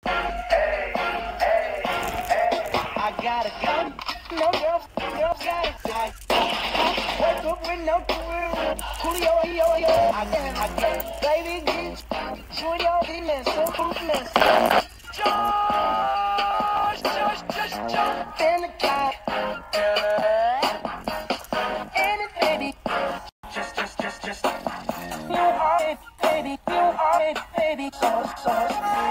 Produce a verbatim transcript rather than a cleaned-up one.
I got a gun, no girl, girl got a die. Wake up with no career, Julio, yo, yo. I got, I got, baby, get Julio, he mess up, who's mess up? Josh, Josh, Josh, Josh, in the car. And it, baby, just, just, just, just. You are it, baby, you are it, baby, so, so.